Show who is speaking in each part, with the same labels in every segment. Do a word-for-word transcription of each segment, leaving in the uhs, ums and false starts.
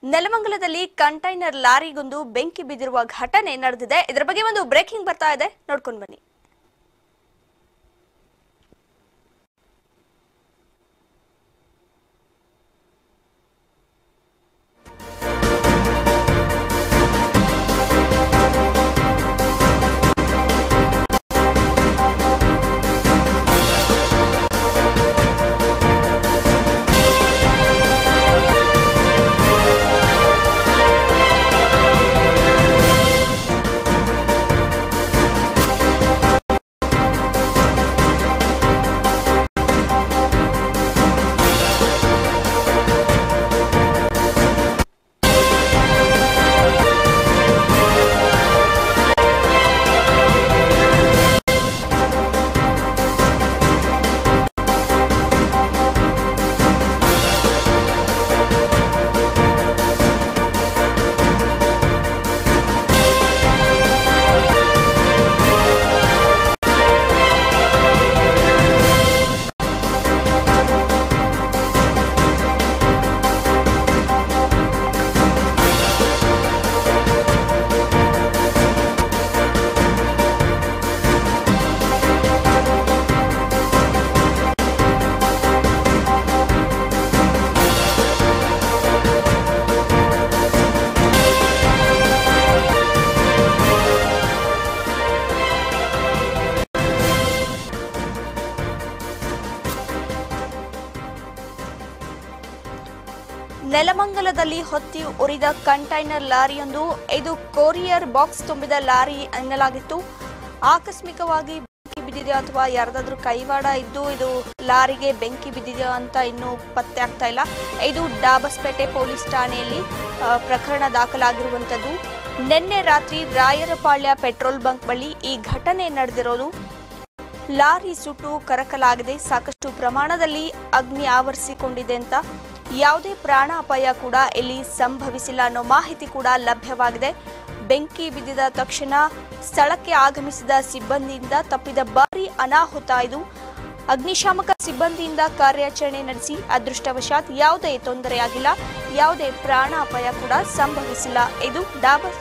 Speaker 1: ನೆಲಮಂಗಲದಲ್ಲಿ container ಲಾರಿಗೊಂದು ಬೆಂಕಿ ಬಿದ್ದಿರುವ ಘಟನೆ ನಡೆದಿದೆ. ಇದರ ಬಗ್ಗೆ ಒಂದು ಬ್ರೇಕಿಂಗ್ ಬರ್ತಾ ಇದೆ, ನೋಡ್ಕೊಂಡು ಬನ್ನಿ. ನೆಲಮಂಗಲದಲ್ಲಿ ಹೊತ್ತಿ ಉರಿದ ಕಂಟೈನರ್ ಲಾರಿಯೊಂದು ಇದು ಕೊರಿಯರ್ ಬಾಕ್ಸ್ ತುಂಬಿದ ಲಾರಿ ಎನ್ನಲಾಗಿತ್ತು. ಆಕಸ್ಮಿಕವಾಗಿ ಬೆಂಕಿ ಬಿದ್ದಿದೆ ಅಥವಾ ಯಾರದಾದ್ರೂ ಕೈವಾಡ ಇದ್ದು ಇದು ಲಾರಿಗೆ ಬೆಂಕಿ ಬಿದ್ದಿದೆ ಅಂತ ಇನ್ನೂ ಪತ್ತೆ ಆಗ್ತಾ ಇಲ್ಲ. ಇದು ಡಾಬಸ್ಪೇಟೆ ಪೊಲೀಸ್ ಠಾಣೆಯಲ್ಲಿ ಪ್ರಕರಣ ದಾಖಲಾಗಿರುವಂತದ್ದು. ನಿನ್ನೆ ರಾತ್ರಿ ರಾಯರಪಾಳ್ಯ ಪೆಟ್ರೋಲ್ ಬಂಕ್ ಬಳಿ ಈ ಘಟನೆ ನಡೆದಿರೋದು. ಲಾರಿ ಸುಟ್ಟು ಕರಕಲಾಗಿದೆ, ಸಾಕಷ್ಟು ಪ್ರಮಾಣದಲ್ಲಿ ಅಗ್ನಿ ಆವರಿಸಿಕೊಂಡಿದೆ ಅಂತ. ಯಾವುದೇ ಪ್ರಾಣಾಪಾಯ ಕೂಡ ಇಲ್ಲಿ ಸಂಭವಿಸಿಲ್ಲ ಅನ್ನೋ ಮಾಹಿತಿ ಕೂಡ ಲಭ್ಯವಾಗಿದೆ. ಬೆಂಕಿ ಬಿದ್ದಿದ ತಕ್ಷಣ ಸ್ಥಳಕ್ಕೆ ಆಗಮಿಸಿದ ಸಿಬ್ಬಂದಿಯಿಂದ ತಪ್ಪಿದ ಭಾರಿ ಅನಾಹುತ ಇದು. ಅಗ್ನಿಶಾಮಕ ಸಿಬ್ಬಂದಿಯಿಂದ ಕಾರ್ಯಾಚರಣೆ ನಡೆಸಿ ಅದೃಷ್ಟವಶಾತ್ ಯಾವುದೇ ತೊಂದರೆಯಾಗಿಲ್ಲ, ಯಾವುದೇ ಪ್ರಾಣಾಪಾಯ ಕೂಡ ಸಂಭವಿಸಿಲ್ಲ. ಇದು ಡಾಬಸ್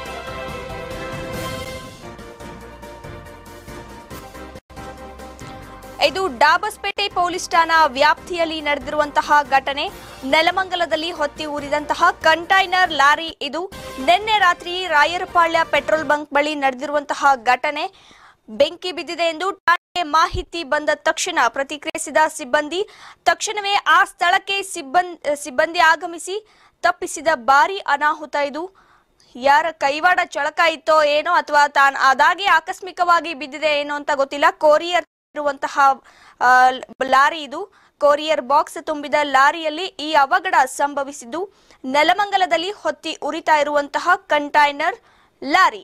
Speaker 1: ಇದು ಡಾಬಸ್ಪೇಟೆ ಪೊಲೀಸ್ ಠಾಣಾ ವ್ಯಾಪ್ತಿಯಲ್ಲಿ ನಡೆದಿರುವಂತಹ ಘಟನೆ. ನೆಲಮಂಗಲದಲ್ಲಿ ಹೊತ್ತಿ ಉರಿದಂತಹ ಕಂಟೈನರ್ ಲಾರಿ ಇದು ನಿನ್ನೆ ರಾತ್ರಿ ರಾಯರಪಾಳ್ಯ ಪೆಟ್ರೋಲ್ ಬಂಕ್ ಬಳಿ ನಡೆದಿರುವಂತಹ ಘಟನೆ. ಬೆಂಕಿ ಬಿದ್ದಿದೆ ಎಂದು ಠಾಣೆಗೆ ಮಾಹಿತಿ ಬಂದ ತಕ್ಷಣ ಪ್ರತಿಕ್ರಿಯಿಸಿದ ಸಿಬ್ಬಂದಿ ತಕ್ಷಣವೇ ಆ ಸ್ಥಳಕ್ಕೆ ಸಿಬ್ಬಂದಿ ಸಿಬ್ಬಂದಿ ಆಗಮಿಸಿ ತಪ್ಪಿಸಿದ ಭಾರಿ ಅನಾಹುತ ಇದು. ಯಾರ ಕೈವಾಡ ಚಳಕ ಇತ್ತೋ ಏನೋ ಅಥವಾ ತಾನು ಅದಾಗೆ ಆಕಸ್ಮಿಕವಾಗಿ ಬಿದ್ದಿದೆ ಏನೋ ಅಂತ ಗೊತ್ತಿಲ್ಲ. ಕೊರಿಯರ್ ಇರುವಂತಹ ಲಾರಿ ಇದು, ಕೊರಿಯರ್ ಬಾಕ್ಸ್ ತುಂಬಿದ ಲಾರಿಯಲ್ಲಿ ಈ ಅವಘಡ ಸಂಭವಿಸಿದ್ದು. ನೆಲಮಂಗಲದಲ್ಲಿ ಹೊತ್ತಿ ಉರಿತಾ ಇರುವಂತಹ ಕಂಟೈನರ್ ಲಾರಿ.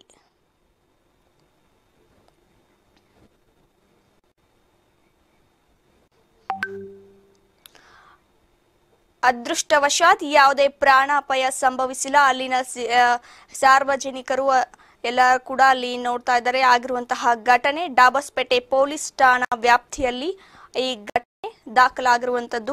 Speaker 1: ಅದೃಷ್ಟವಶಾತ್ ಯಾವುದೇ ಪ್ರಾಣಾಪಾಯ ಸಂಭವಿಸಿಲ್ಲ. ಅಲ್ಲಿನ ಸಾರ್ವಜನಿಕರು ಎಲ್ಲ ಕೂಡ ಅಲ್ಲಿ ನೋಡ್ತಾ ಇದ್ದಾರೆ. ಆಗಿರುವಂತಹ ಘಟನೆ ಡಾಬಸ್ಪೇಟೆ ಪೊಲೀಸ್ ಠಾಣಾ ವ್ಯಾಪ್ತಿಯಲ್ಲಿ ಈ ಘಟನೆ ದಾಖಲಾಗಿರುವಂತದ್ದು.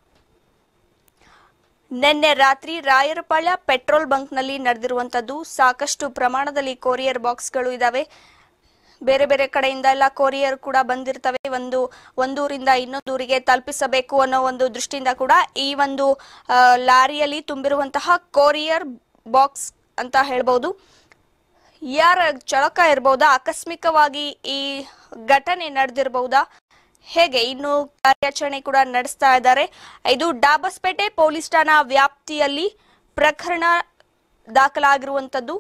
Speaker 1: ನಿನ್ನೆ ರಾತ್ರಿ ರಾಯರಪಾಳ್ಯ ಪೆಟ್ರೋಲ್ ಬಂಕ್ ನಲ್ಲಿ ನಡೆದಿರುವಂತದ್ದು. ಸಾಕಷ್ಟು ಪ್ರಮಾಣದಲ್ಲಿ ಕೊರಿಯರ್ ಬಾಕ್ಸ್ಗಳು ಇದಾವೆ. ಬೇರೆ ಬೇರೆ ಕಡೆಯಿಂದ ಎಲ್ಲ ಕೊರಿಯರ್ ಕೂಡ ಬಂದಿರ್ತವೆ. ಒಂದು ಒಂದೂರಿಂದ ಇನ್ನೊಂದೂರಿಗೆ ತಲುಪಿಸಬೇಕು ಅನ್ನೋ ಒಂದು ದೃಷ್ಟಿಯಿಂದ ಕೂಡ ಈ ಒಂದು ಲಾರಿಯಲ್ಲಿ ತುಂಬಿರುವಂತಹ ಕೊರಿಯರ್ ಬಾಕ್ಸ್ ಅಂತ ಹೇಳ್ಬಹುದು. ಯಾರ ಚಳಕ ಇರಬಹುದಾ, ಆಕಸ್ಮಿಕವಾಗಿ ಈ ಘಟನೆ ನಡೆದಿರಬಹುದಾ, ಹೇಗೆ ಇನ್ನು ಕಾರ್ಯಾಚರಣೆ ಕೂಡ ನಡೆಸ್ತಾ ಇದ್ದಾರೆ. ಇದು ಡಾಬಸ್ಪೇಟೆ ಪೊಲೀಸ್ ಠಾಣಾ ವ್ಯಾಪ್ತಿಯಲ್ಲಿ ಪ್ರಕರಣ ದಾಖಲಾಗಿರುವಂತದ್ದು.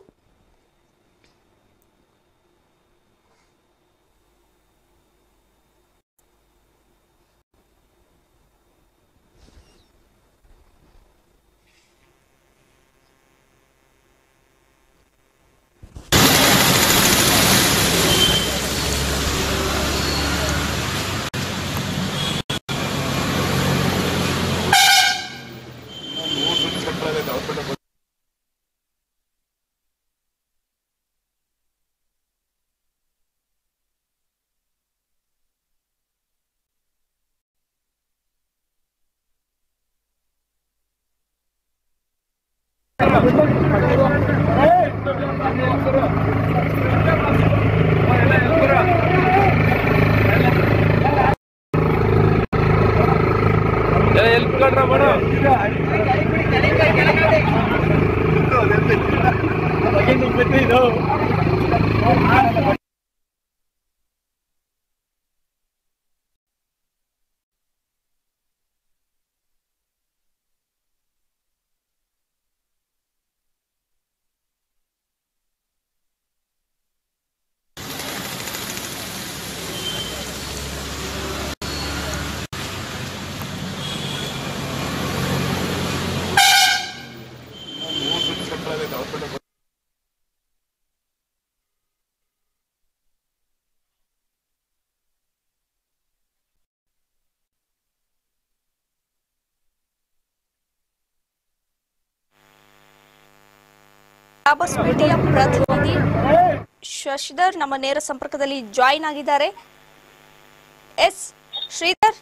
Speaker 1: ಮೀಡಿಯಾ ಪ್ರತಿನಿಧಿ ಶಶಿಧರ್ ನಮ್ಮ ನೇರ ಸಂಪರ್ಕದಲ್ಲಿ ಜಾಯಿನ್ ಆಗಿದ್ದಾರೆ. ಎಸ್ ಶ್ರೀಧರ್,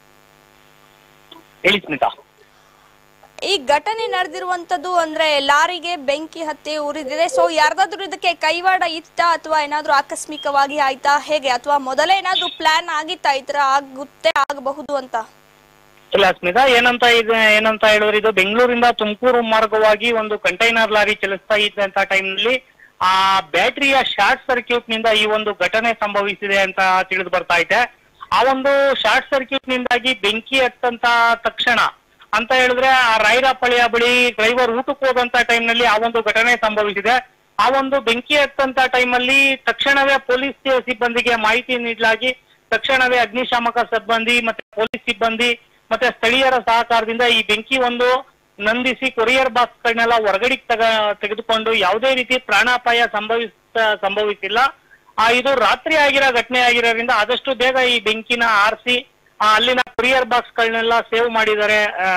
Speaker 1: ಈ ಘಟನೆ ನಡೆದಿರುವಂತದ್ದು ಅಂದ್ರೆ ಲಾರಿಗೆ ಬೆಂಕಿ ಹತ್ತಿ ಉರಿದಿದೆ. ಸೊ ಯಾರ್ದಾದ್ರೂ ಇದಕ್ಕೆ ಕೈವಾಡ ಇತ್ತ ಅಥವಾ ಏನಾದ್ರೂ ಆಕಸ್ಮಿಕವಾಗಿ ಆಯ್ತಾ ಹೇಗೆ, ಅಥವಾ ಮೊದಲೇ ಏನಾದ್ರೂ ಪ್ಲಾನ್ ಆಗಿತ್ತಾ ಈ ತರ ಆಗುತ್ತೆ ಆಗಬಹುದು ಅಂತ?
Speaker 2: ಇಲ್ಲ ಸ್ಮಿತಾ, ಏನಂತ ಇದು ಏನಂತ ಹೇಳಿದ್ರೆ ಇದು ಬೆಂಗಳೂರಿಂದ ತುಮಕೂರು ಮಾರ್ಗವಾಗಿ ಒಂದು ಕಂಟೈನರ್ ಲಾರಿ ಚಲಿಸ್ತಾ ಇದ್ದಂತ ಟೈಮ್ ನಲ್ಲಿ ಆ ಬ್ಯಾಟರಿಯ ಶಾರ್ಟ್ ಸರ್ಕ್ಯೂಟ್ ನಿಂದ ಈ ಒಂದು ಘಟನೆ ಸಂಭವಿಸಿದೆ ಅಂತ ತಿಳಿದು ಬರ್ತಾ ಇದೆ. ಆ ಒಂದು ಶಾರ್ಟ್ ಸರ್ಕ್ಯೂಟ್ ನಿಂದಾಗಿ ಬೆಂಕಿ ಹತ್ತಂತ ತಕ್ಷಣ ಅಂತ ಹೇಳಿದ್ರೆ ಆ ರಾಯರಪಳ್ಳಿಯ ಬಳಿ ಡ್ರೈವರ್ ಊಟಕ್ಕೆ ಹೋದಂತ ಟೈಮ್ ನಲ್ಲಿ ಆ ಒಂದು ಘಟನೆ ಸಂಭವಿಸಿದೆ. ಆ ಒಂದು ಬೆಂಕಿ ಹತ್ತಂತ ಟೈಮ್ ಅಲ್ಲಿ ತಕ್ಷಣವೇ ಪೊಲೀಸ್ ಸಿಬ್ಬಂದಿಗೆ ಮಾಹಿತಿ ನೀಡಲಾಗಿ ತಕ್ಷಣವೇ ಅಗ್ನಿಶಾಮಕ ಸಿಬ್ಬಂದಿ ಮತ್ತೆ ಪೊಲೀಸ್ ಸಿಬ್ಬಂದಿ ಮತ್ತೆ ಸ್ಥಳೀಯರ ಸಹಕಾರದಿಂದ ಈ ಬೆಂಕಿ ಒಂದು ನಂದಿಸಿ ಕೊರಿಯರ್ ಬಾಕ್ಸ್ ಗಳನ್ನೆಲ್ಲ ಹೊರಗಡೆ ತಗ ತೆಗೆದುಕೊಂಡು ಯಾವುದೇ ರೀತಿ ಪ್ರಾಣಾಪಾಯ ಸಂಭವಿಸ ಸಂಭವಿಸಿಲ್ಲ. ಆ ಇದು ರಾತ್ರಿ ಆಗಿರೋ ಘಟನೆ ಆಗಿರೋದ್ರಿಂದ ಆದಷ್ಟು ಬೇಗ ಈ ಬೆಂಕಿನ ಆರಿಸಿ ಅಲ್ಲಿನ ಕೊರಿಯರ್ ಬಾಕ್ಸ್ ಗಳನ್ನೆಲ್ಲ ಸೇವ್ ಮಾಡಿದ್ದಾರೆ.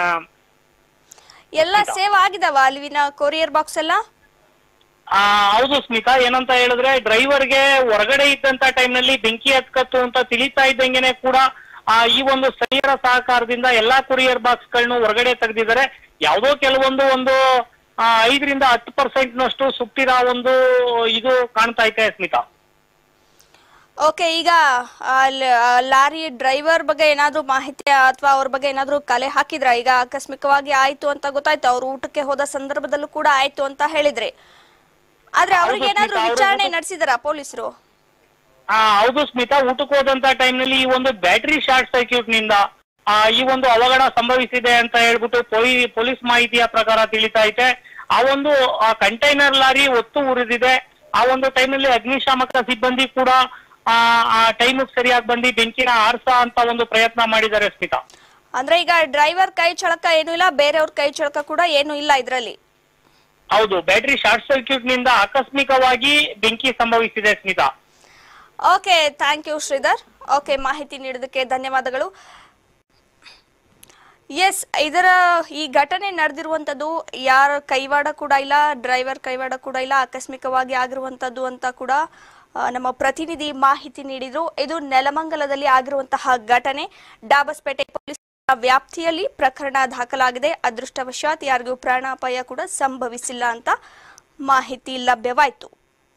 Speaker 1: ಎಲ್ಲ ಸೇವ್ ಆಗಿದಾವ ಅಲ್ಲಿನ ಕೊರಿಯರ್ ಬಾಕ್ಸ್ ಎಲ್ಲ?
Speaker 2: ಆ ಹೌದು ಸ್ಮಿತಾ, ಏನಂತ ಹೇಳಿದ್ರೆ ಡ್ರೈವರ್ಗೆ ಹೊರಗಡೆ ಇದ್ದಂತ ಟೈಮ್ ನಲ್ಲಿ ಬೆಂಕಿ ಹತ್ಕತ್ತು ಅಂತ ತಿಳಿತಾ ಇದ್ದಂಗೆನೆ ಕೂಡ ಆ ಈ ಒಂದು ಸ್ಥಳೀಯರ ಸಹಕಾರದಿಂದ ಎಲ್ಲಾ ಕೊರಿಯರ್ ಬಾಕ್ಸ್ ಗಳನ್ನು ಹೊರಗಡೆ ತೆಗೆದಿದ್ದಾರೆ. ಯಾವುದೋ ಕೆಲವೊಂದು ಒಂದು ಐದರಿಂದ ಹತ್ತು ಪರ್ಸೆಂಟ್ ನಷ್ಟು ಸುಟ್ಟಿರೋ ಒಂದು ಇದು ಕಾಣ್ತಾ ಇದೆ ಸ್ಮಿತಾ.
Speaker 1: ಓಕೆ, ಈಗ ಲಾರಿ ಡ್ರೈವರ್ ಬಗ್ಗೆ ಏನಾದ್ರು ಮಾಹಿತಿ ಅಥವಾ ಅವ್ರ ಬಗ್ಗೆ ಏನಾದ್ರು ಕಲೆ ಹಾಕಿದ್ರ? ಈಗ ಆಕಸ್ಮಿಕವಾಗಿ ಆಯ್ತು ಅಂತ ಗೊತ್ತಾಯ್ತು, ಅವ್ರು ಊಟಕ್ಕೆ ಹೋದ ಸಂದರ್ಭದಲ್ಲೂ ಕೂಡ ಆಯ್ತು ಅಂತ ಹೇಳಿದ್ರೆ, ಆದ್ರೆ ಅವ್ರಿಗೆ ಏನಾದ್ರು ವಿಚಾರಣೆ ನಡೆಸಿದಾರ ಪೊಲೀಸರು?
Speaker 2: ಆ ಹೌದು ಸ್ಮಿತಾ, ಊಟಕ್ಕೆ ಹೋದಂತ ಟೈಮ್ ನಲ್ಲಿ ಈ ಒಂದು ಬ್ಯಾಟರಿ ಶಾರ್ಟ್ ಸರ್ಕ್ಯೂಟ್ ನಿಂದ ಆ ಈ ಒಂದು ಅವಘಡ ಸಂಭವಿಸಿದೆ ಅಂತ ಹೇಳ್ಬಿಟ್ಟು ಪೊಲೀಸ್ ಮಾಹಿತಿಯ ಪ್ರಕಾರ ತಿಳಿತಾ ಇದೆ. ಆ ಒಂದು ಕಂಟೈನರ್ ಲಾರಿ ಒತ್ತು ಉರಿದಿದೆ. ಆ ಒಂದು ಟೈಮ್ ನಲ್ಲಿ ಅಗ್ನಿಶಾಮಕ ಸಿಬ್ಬಂದಿ ಕೂಡ ಆ ಆ ಟೈಮ್ ಸರಿಯಾಗಿ ಬಂದು ಬೆಂಕಿನ ಆರ್ಸ ಅಂತ ಒಂದು ಪ್ರಯತ್ನ ಮಾಡಿದ್ದಾರೆ ಸ್ಮಿತಾ.
Speaker 1: ಅಂದ್ರೆ ಈಗ ಡ್ರೈವರ್ ಕೈ ಚಳಕ ಏನು ಇಲ್ಲ, ಬೇರೆಯವ್ರ ಕೈ ಚಳಕ ಕೂಡ ಏನು ಇಲ್ಲ ಇದ್ರಲ್ಲಿ?
Speaker 2: ಹೌದು, ಬ್ಯಾಟರಿ ಶಾರ್ಟ್ ಸರ್ಕ್ಯೂಟ್ ನಿಂದ ಆಕಸ್ಮಿಕವಾಗಿ ಬೆಂಕಿ ಸಂಭವಿಸಿದೆ Smita.
Speaker 1: Okay, thank you Shridhar. Okay, ಮಾಹಿತಿ ನೀಡೋದಕ್ಕೆ ಧನ್ಯವಾದಗಳು. ಎಸ್, ಇದರ ಈ ಘಟನೆ ನಡೆದಿರುವಂತದ್ದು ಯಾರ ಕೈವಾಡ ಕೂಡ ಇಲ್ಲ, ಡ್ರೈವರ್ ಕೈವಾಡ ಕೂಡ ಇಲ್ಲ, ಆಕಸ್ಮಿಕವಾಗಿ ಆಗಿರುವಂತದ್ದು ಅಂತ ಕೂಡ ನಮ್ಮ ಪ್ರತಿನಿಧಿ ಮಾಹಿತಿ ನೀಡಿದ್ರು. ಇದು ನೆಲಮಂಗಲದಲ್ಲಿ ಆಗಿರುವಂತಹ ಘಟನೆ. ಡಾಬಸ್ಪೇಟೆ ಪೊಲೀಸ್ ವ್ಯಾಪ್ತಿಯಲ್ಲಿ ಪ್ರಕರಣ ದಾಖಲಾಗಿದೆ. ಅದೃಷ್ಟವಶಾತ್ ಯಾರಿಗೂ ಪ್ರಾಣಾಪಾಯ ಕೂಡ ಸಂಭವಿಸಿಲ್ಲ ಅಂತ ಮಾಹಿತಿ ಲಭ್ಯವಾಯಿತು.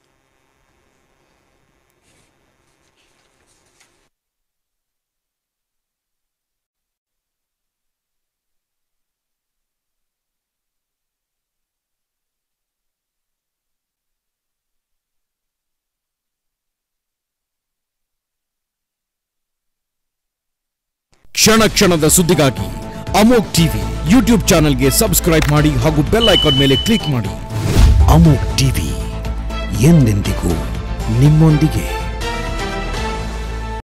Speaker 3: ಕ್ಷಣ ಕ್ಷಣದ ಸುದ್ದಿಗಾಗಿ ಅಮೋಘ್ ಟಿವಿ ಯೂಟ್ಯೂಬ್ ಚಾನೆಲ್ಗೆ ಸಬ್ಸ್ಕ್ರೈಬ್ ಮಾಡಿ ಹಾಗೂ ಬೆಲ್ ಐಕಾನ್ ಮೇಲೆ ಕ್ಲಿಕ್ ಮಾಡಿ. ಅಮೋಘ್ ಟಿವಿ ಎಂದೆಂದಿಗೂ ನಿಮ್ಮೊಂದಿಗೆ.